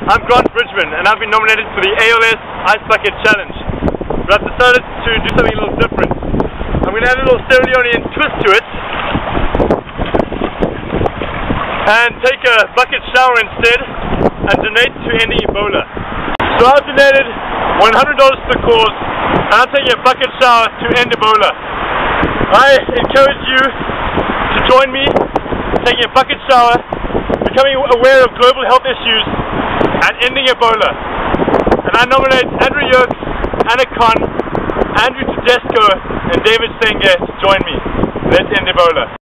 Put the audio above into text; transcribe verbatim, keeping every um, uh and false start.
I'm Grant Bridgman, and I've been nominated for the A L S Ice Bucket Challenge. But I've decided to do something a little different. I'm going to add a little Sierra Leonean twist to it, and take a bucket shower instead, and donate to ending Ebola. So I've donated one hundred dollars to the cause, and I'm taking a bucket shower to end Ebola. I encourage you to join me in taking a bucket shower, becoming aware of global health issues, and ending Ebola. And I nominate Andrew Yerkes, Anna Khan, Andrew Tedesco, and David Stenger to join me. Let's end Ebola.